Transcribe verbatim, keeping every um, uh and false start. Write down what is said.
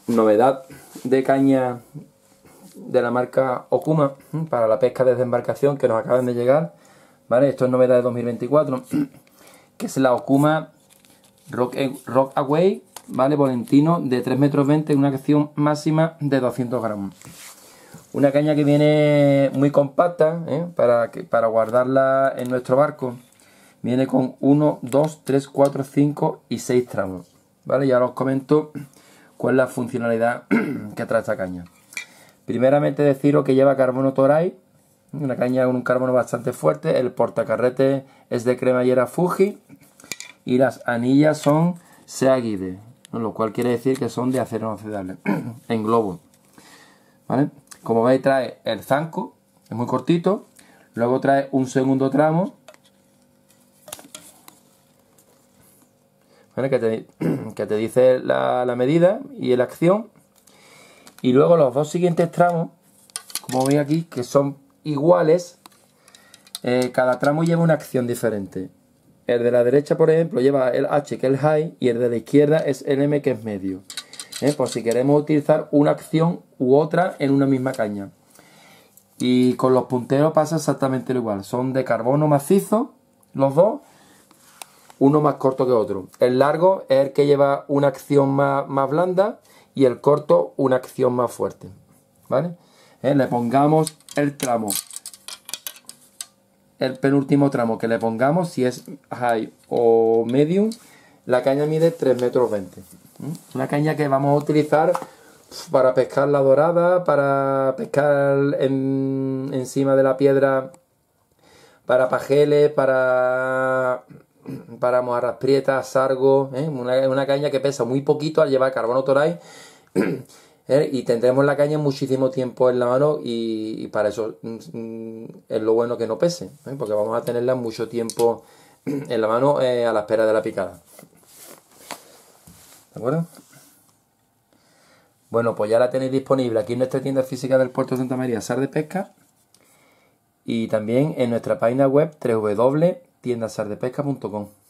novedad de caña de la marca Okuma para la pesca desde embarcación que nos acaban de llegar, ¿vale? Esto es novedad de dos mil veinticuatro, que es la Okuma Rock, Rock Away, ¿vale? Volantino de tres metros veinte, una acción máxima de doscientos gramos. Una caña que viene muy compacta, ¿eh? para, que, para guardarla en nuestro barco. Viene con uno, dos, tres, cuatro, cinco y seis tramos, ¿vale? Ya os comento cuál es la funcionalidad que trae esta caña. Primeramente deciros que lleva carbono Toray, una caña con un carbono bastante fuerte. El portacarrete es de cremallera Fuji y las anillas son Seagide, lo cual quiere decir que son de acero inoxidable en globo, ¿vale? Como veis, trae el zanco, es muy cortito. Luego trae un segundo tramo, ¿vale? que, te, que te dice la, la medida y la acción. Y luego los dos siguientes tramos, como veis aquí, que son iguales. Eh, cada tramo lleva una acción diferente. El de la derecha, por ejemplo, lleva el H, que es el high, y el de la izquierda es el M, que es medio. ¿Eh? Por si queremos utilizar una acción u otra en una misma caña. Y con los punteros pasa exactamente lo igual. Son de carbono macizo, los dos, uno más corto que otro. El largo es el que lleva una acción más, más blanda y el corto una acción más fuerte, ¿vale? ¿Eh? Le pongamos el tramo, el penúltimo tramo que le pongamos, si es high o medium, la caña mide tres metros veinte. Una caña que vamos a utilizar para pescar la dorada, para pescar en, encima de la piedra, para pajeles, para, para mojarras prietas, sargo, ¿eh? una, una caña que pesa muy poquito al llevar carbono Toray, ¿eh? Y tendremos la caña muchísimo tiempo en la mano y, y para eso mm, es lo bueno que no pese, ¿eh? Porque vamos a tenerla mucho tiempo en la mano eh, a la espera de la picada. ¿De acuerdo? Bueno, pues ya la tenéis disponible aquí en nuestra tienda física del Puerto de Santa María, Sar de Pesca, y también en nuestra página web doble u doble u doble u punto tienda sar de pesca punto com.